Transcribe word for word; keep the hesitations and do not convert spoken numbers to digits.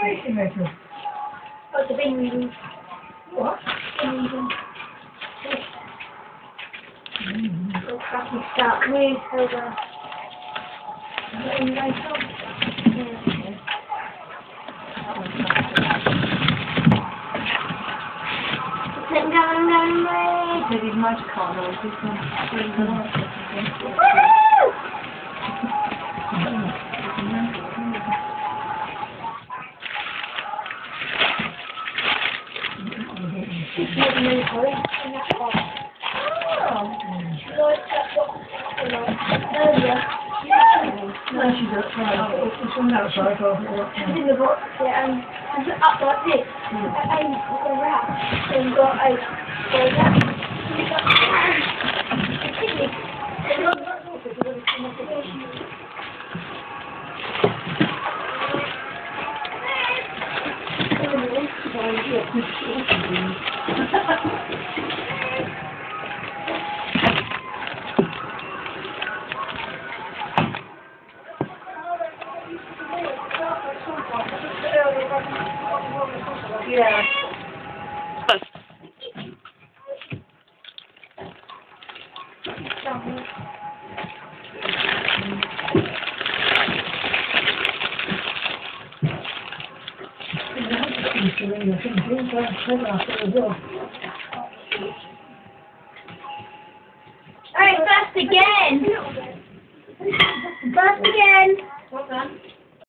racing motor? Oh, it's a bin reading. What? Bin reading. Oh, crappy start. Move over. Any later? Yeah. I'm going, I'm going, I'm Did his motor car noise, this one? No, she's outside. It's on that side. She's in the box, yeah, and it's up like this. And you've got a wrap. So you've got a goes up. You've got a kidney. So you've got a water to go to investigation. Yeah. Alright, first again! First again! Well done.